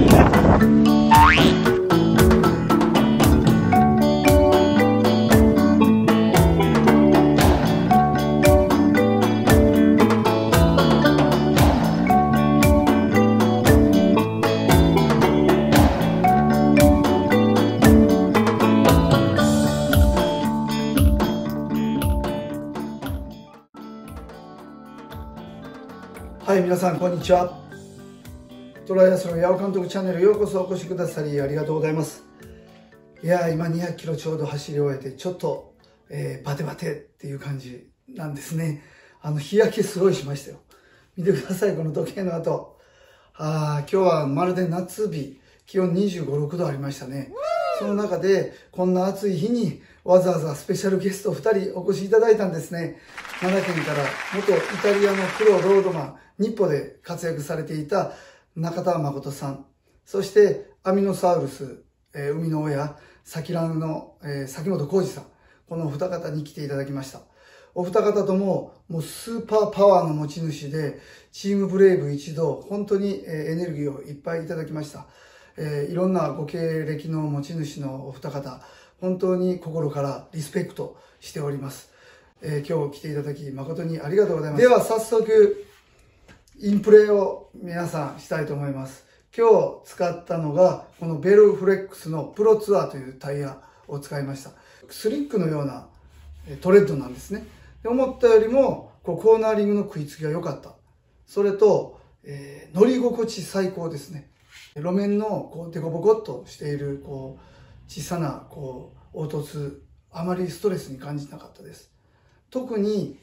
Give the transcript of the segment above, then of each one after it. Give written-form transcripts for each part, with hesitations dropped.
はい、皆さんこんにちは。トライアスロン八尾監督チャンネルようこそお越しくださりありがとうございます。いやー、今200キロちょうど走り終えてちょっと、バテバテっていう感じなんですね。日焼けすごいしましたよ。見てください、この時計の跡。今日はまるで夏日、気温25、6度ありましたね。その中でこんな暑い日にわざわざスペシャルゲスト2人お越しいただいたんですね。奈良県から元イタリアのプロロードマン、日歩で活躍されていた中田誠さん、そしてアミノサウルス、生みの親、サキランの、崎本浩二さん、このお二方に来ていただきました。お二方とももうスーパーパワーの持ち主で、チームブレイブ一同、本当にエネルギーをいっぱいいただきました。いろんなご経歴の持ち主のお二方、本当に心からリスペクトしております。今日来ていただき誠にありがとうございます。では早速、インプレを皆さんしたいと思います。今日使ったのが、このベルフレックスのプロツアーというタイヤを使いました。スリックのようなトレッドなんですね。で思ったよりもコーナーリングの食いつきが良かった。それと、乗り心地最高ですね。路面のデコボコっとしている小さな凹凸、あまりストレスに感じなかったです。特に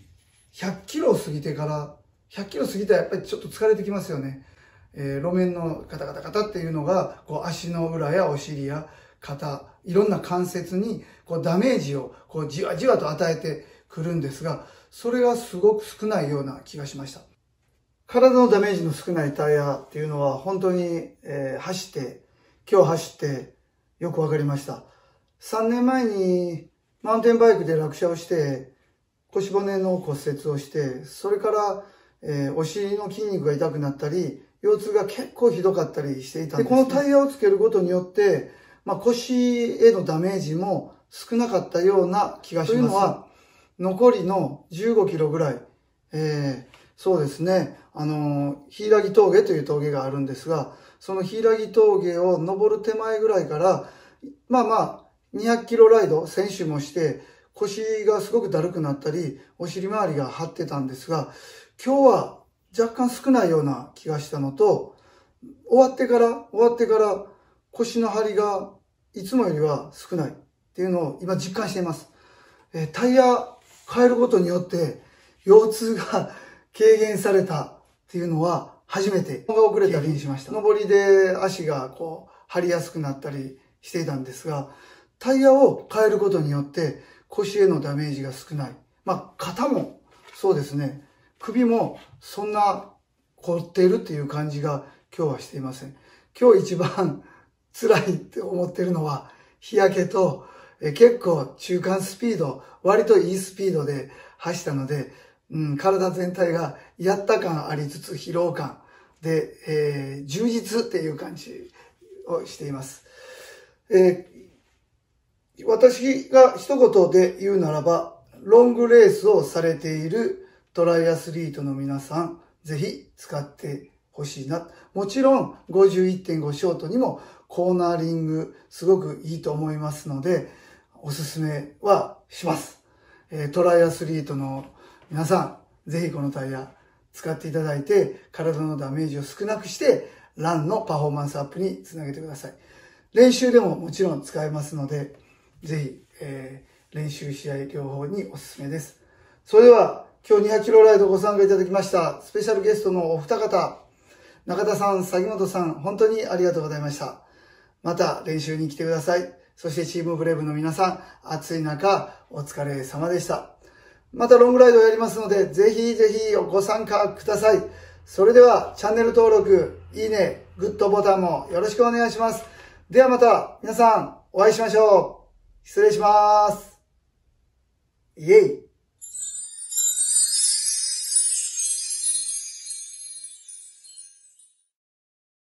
100キロを過ぎてから、100キロ過ぎたらやっぱりちょっと疲れてきますよね。路面のガタガタガタっていうのが足の裏やお尻や肩、いろんな関節にダメージをじわじわと与えてくるんですが、それがすごく少ないような気がしました。体のダメージの少ないタイヤっていうのは本当に、今日走ってよくわかりました。3年前にマウンテンバイクで落車をして腰骨の骨折をして、それからお尻の筋肉が痛くなったり、腰痛が結構ひどかったりしていたんですね。で、このタイヤをつけることによって、腰へのダメージも少なかったような気がします。というのは、残りの15キロぐらい、そうですね、柊峠という峠があるんですが、その柊峠を登る手前ぐらいから、200キロライド、先週もして、腰がすごくだるくなったり、お尻周りが張ってたんですが、今日は若干少ないような気がしたのと、終わってから腰の張りがいつもよりは少ないっていうのを今実感しています。タイヤ変えることによって腰痛が軽減されたっていうのは初めて。が遅れたりしました。上りで足が張りやすくなったりしていたんですが、タイヤを変えることによって腰へのダメージが少ない。肩もそうですね。首もそんな凝っているっていう感じが今日はしていません。今日一番辛いって思ってるのは日焼けと、結構中間スピード、割といいスピードで走ったので、体全体がやった感ありつつ疲労感で、充実っていう感じをしています。私が一言で言うならば、ロングレースをされているトライアスリートの皆さん、ぜひ使ってほしいな。もちろん 51.5 ショートにもコーナーリングすごくいいと思いますので、おすすめはします。トライアスリートの皆さん、ぜひこのタイヤ使っていただいて、体のダメージを少なくして、ランのパフォーマンスアップにつなげてください。練習でももちろん使えますので、ぜひ、練習試合両方におすすめです。それでは、今日200キロライドご参加いただきました、スペシャルゲストのお二方、中田さん、崎本さん、本当にありがとうございました。また練習に来てください。そしてチームブレイブの皆さん、暑い中、お疲れ様でした。またロングライドをやりますので、ぜひぜひご参加ください。それでは、チャンネル登録、いいね、グッドボタンもよろしくお願いします。ではまた、皆さん、お会いしましょう。失礼します。イエイ。